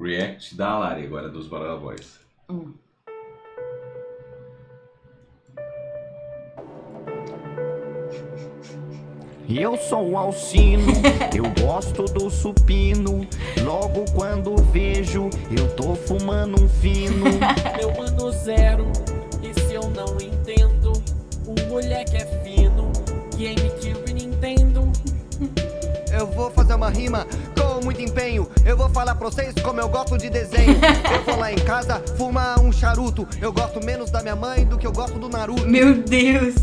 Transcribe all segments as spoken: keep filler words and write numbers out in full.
react da Lari agora, dos Balela Boys. Hum. Eu sou o Alcino, eu gosto do supino. Logo quando vejo, eu tô fumando um fino. Meu mano zero, esse eu não entendo. O moleque é fino, GameCube Nintendo. Eu vou fazer uma rima com muito empenho. Eu vou falar pra vocês como eu gosto de desenho. Eu vou lá em casa fumar um charuto. Eu gosto menos da minha mãe do que eu gosto do Naruto. Meu Deus!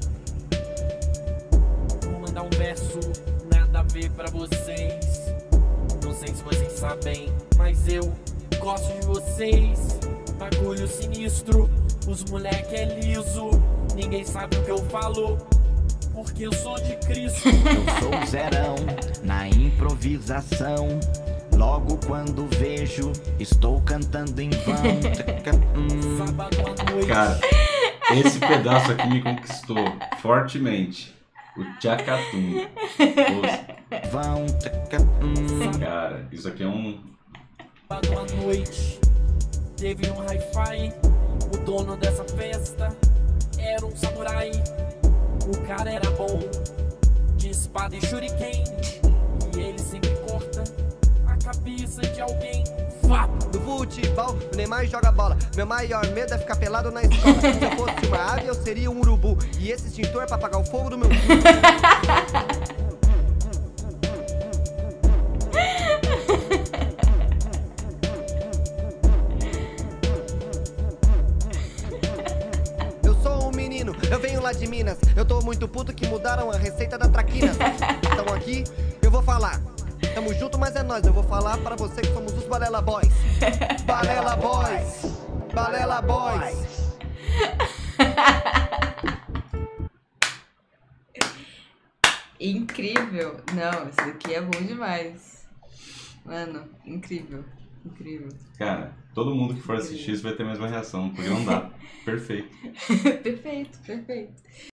Vou mandar um verso, nada a ver pra vocês. Não sei se vocês sabem, mas eu gosto de vocês. Bagulho sinistro, os moleque é liso. Ninguém sabe o que eu falo, porque eu sou de Cristo. Eu sou zerão na improvisação. Logo quando vejo, estou cantando em vão. Sábado à noite. Cara, esse pedaço aqui me conquistou fortemente. O Tchacatum. Vão. Cara, isso aqui é um... Sábado à noite, teve um hi-fi. O dono dessa festa era um samurai. O cara era bom de espada e shuriken, e ele sempre corta a cabeça de alguém. Fato. No futebol, o Neymar joga bola. Meu maior medo é ficar pelado na escola. Se eu fosse uma ave, eu seria um urubu. E esse extintor é pra apagar o fogo do meu cu. Eu venho lá de Minas, eu tô muito puto que mudaram a receita da traquina. Então aqui, eu vou falar. Tamo junto, mas é nóis. Eu vou falar para você que somos os Balela Boys. Balela Boys! Balela Boys! Incrível! Não, isso daqui é bom demais. Mano, incrível. Incrível. Cara, todo mundo que for assistir isso vai ter a mesma reação, porque não dá. Perfeito. Perfeito, perfeito.